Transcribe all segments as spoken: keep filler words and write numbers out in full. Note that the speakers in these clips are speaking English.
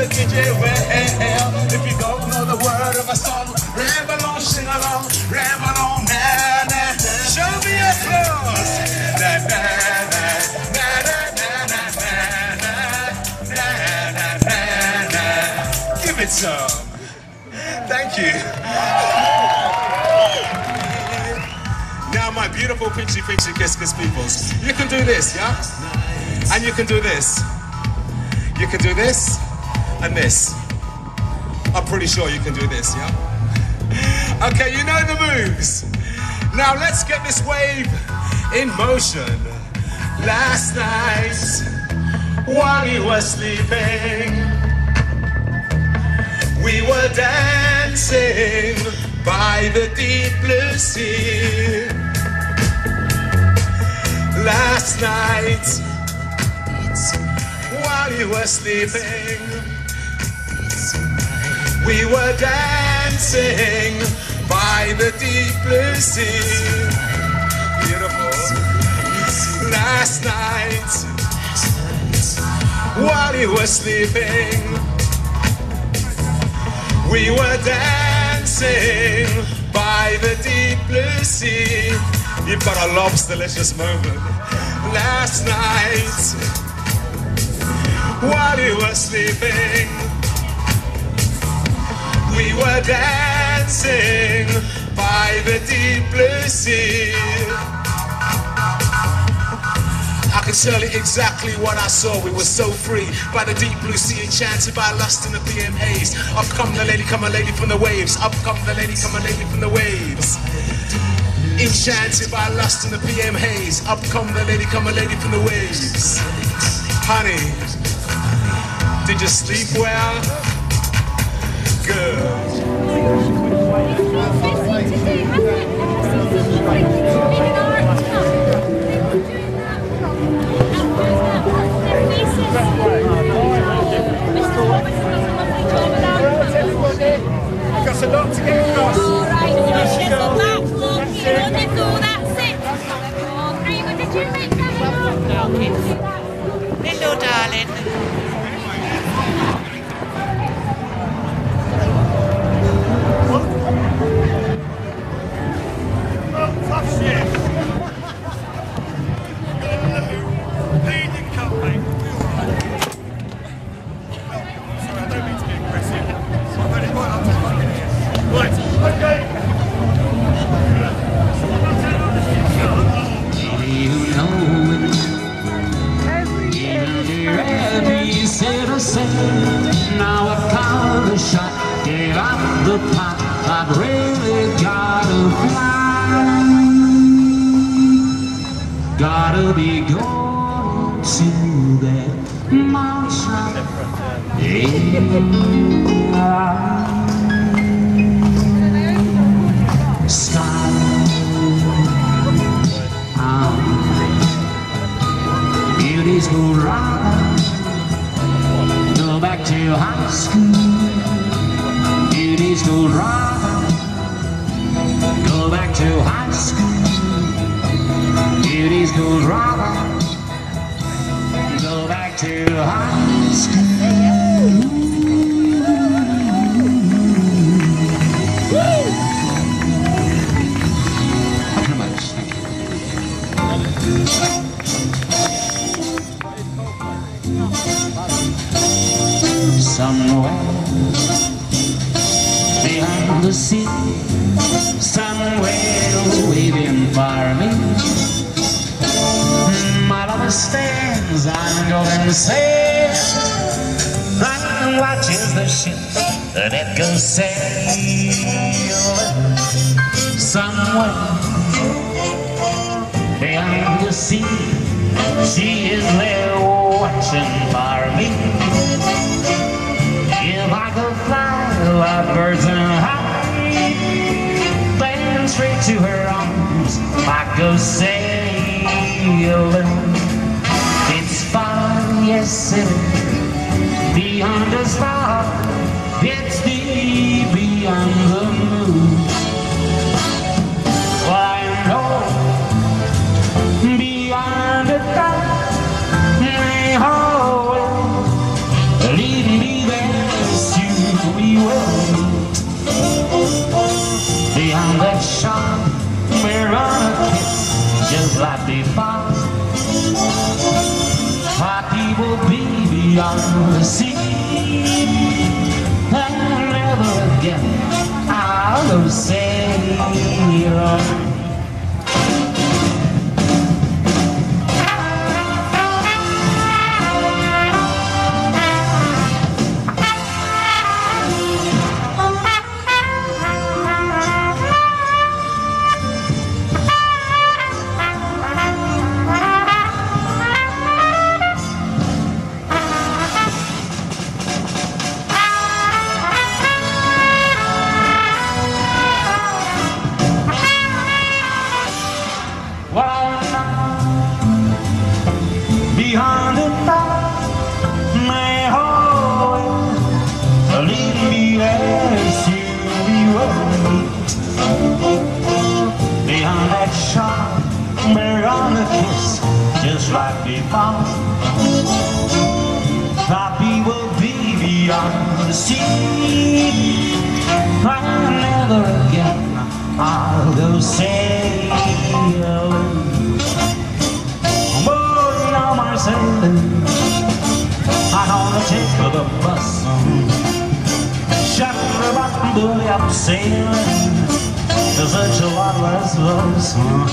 the D J well. If you don't know the word of a song, ramble on, sing along, ramble on, na na na. Show me your clothes. Na na na na na na na na na na na. Give it some. Thank you. Now my beautiful pinchy pinchy kiss kiss peoples. You can do this, yeah? And you can do this. You can do this and this. I'm pretty sure you can do this, yeah? Okay, you know the moves. Now let's get this wave in motion. Last night, while you were sleeping, we were dancing by the deep blue sea. Last night, while you were sleeping, we were dancing by the deep blue sea. Beautiful. Last night, while you were sleeping, we were dancing by the deep blue sea. You've got a lobster delicious moment. Last night, while you were sleeping, we were dancing by the deep blue sea. I can tell you exactly what I saw. We were so free by the deep blue sea, enchanted by lust in the P M haze. Up come the lady, come a lady from the waves. Up come the lady, come a lady from the waves. Enchanted by lust in the P M haze. Up come the lady, come a lady from the waves. Honey, did you sleep well? Good. I've got a lot to get across. All right, good luck, Lucky. Wonderful, that's it. Are you going to do make that? Hello, darling. Oh, tough shit. Leading campaign. Sorry, I don't mean to be aggressive. Right, okay. You know it. Every citizen. Now I call a shot. Get off the pot. I've really gotta fly. Gotta be going to that mountain. Yeah. Sky, um, beauties go round, go back to high school. Beauties go round, go back to high school. Beauties go round, go back to high school. Somewhere behind the sea, somewhere waiting for me, my lover stands on golden sands and watches the ship that it goes sailing. Somewhere behind the sea, she is there watching for me. If I could fly like birds and high, then straight to her arms I go sailing. It's far, yes it is, beyond the star. It's deep beyond the moon. Well, I know beyond the dark, may always lead me there. just like before. Happy will be beyond the sea, and never again I'll go sailing. Behind the dark, my hallway, lead me as you wait. Behind that shot, beyond the kiss, just like before. Happy will be beyond the sea, and never again I'll go sailing. Sailing, I'm gonna take the bus. Shut the button, bully up sailing. There's such a lot less love.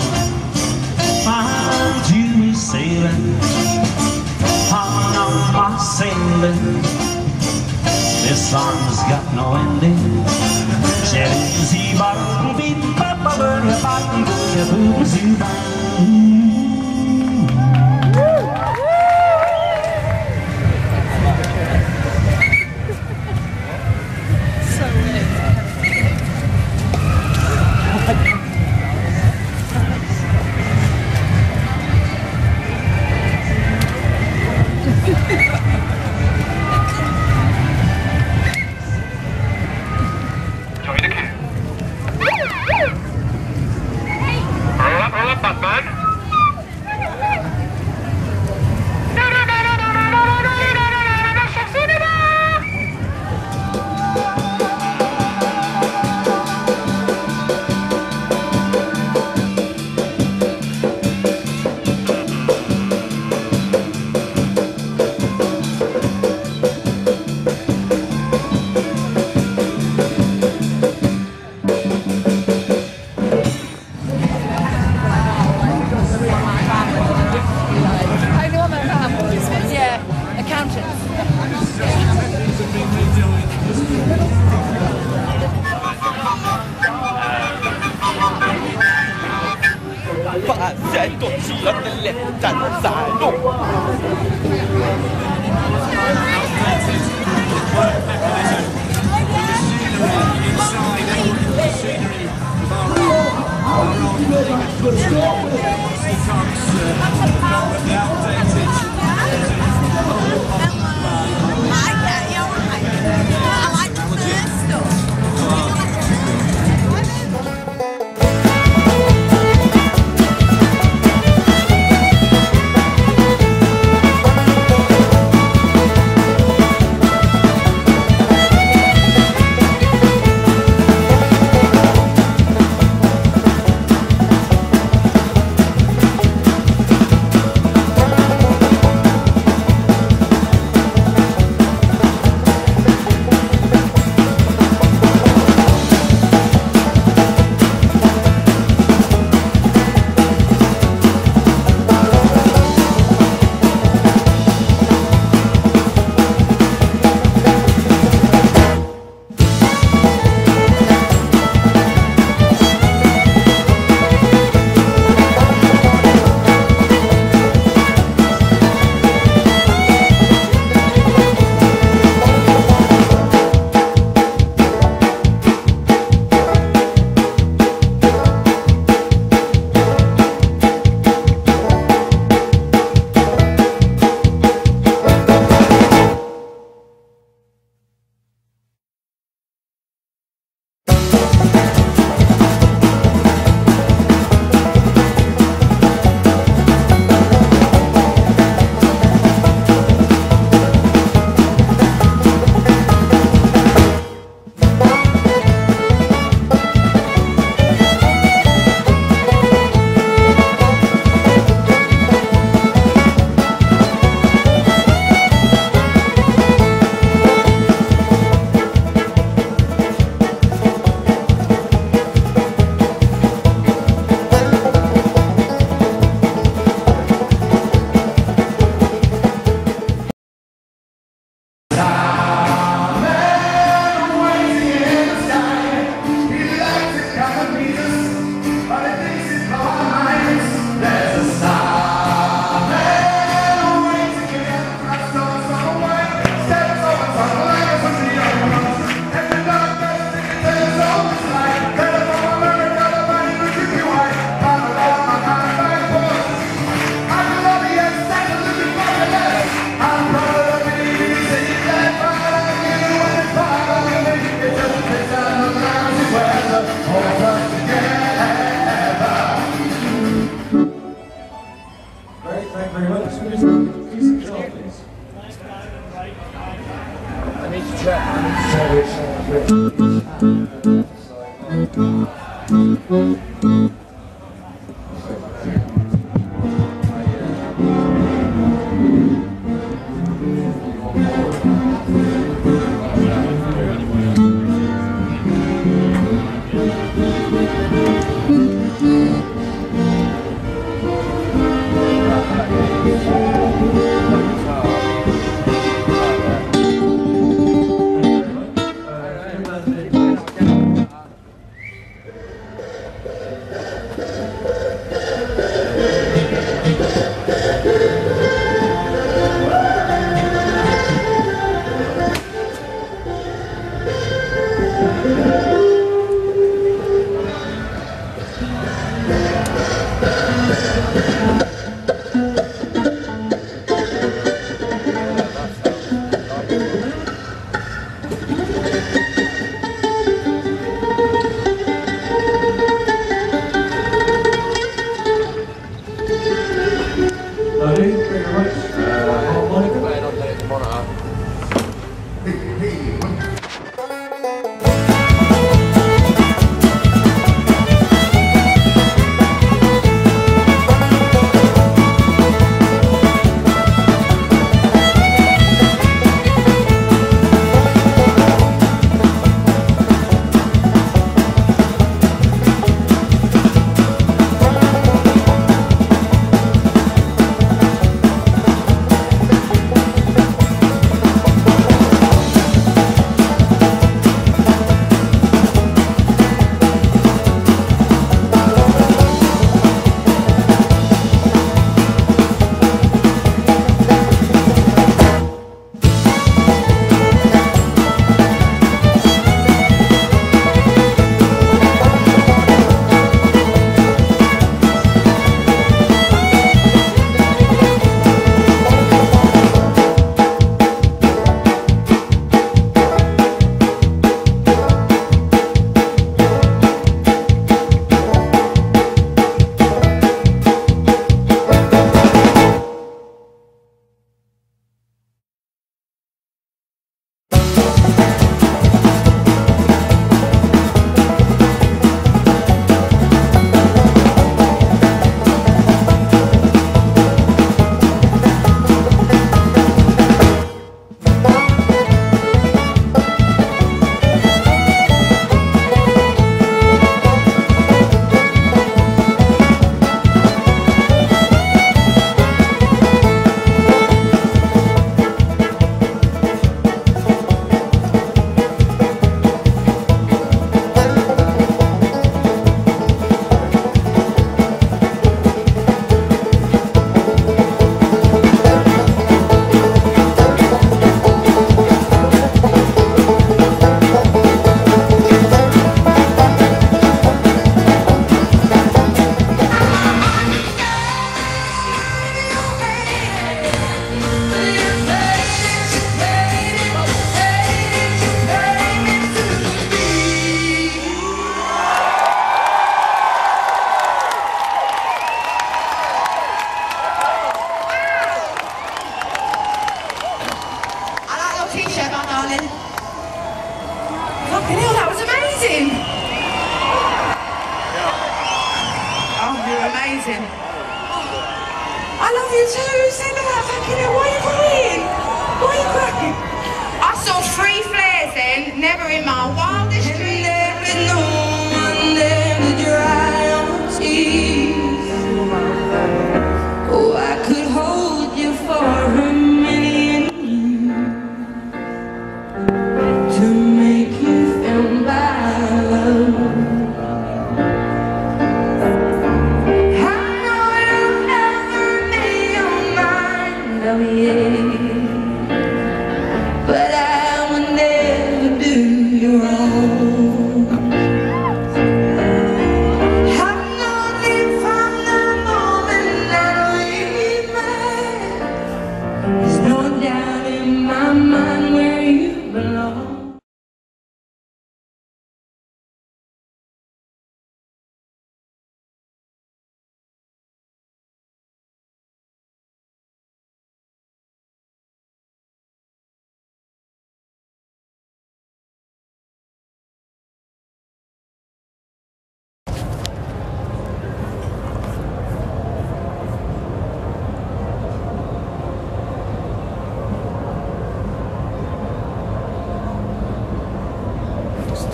I'm to be sailing. I'm not sailing. This song's got no ending. Chelsea bottom beat, papa burn your bottom, burn your boobs, you amazing. I love you too. Say that. Fucking hell. Why are you crying? Why are you crying? I saw three flares then, never in my wildest dreams. There is no one there to dry your tears. Oh, I could hold you for a million years to make you feel my love. But I will never do you wrong. I know that from the moment that we met, there's no doubt in my mind where you belong.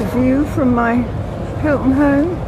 view from my Hilton home.